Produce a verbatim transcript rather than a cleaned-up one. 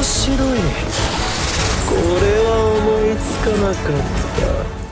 白い。これは思いつかなかった。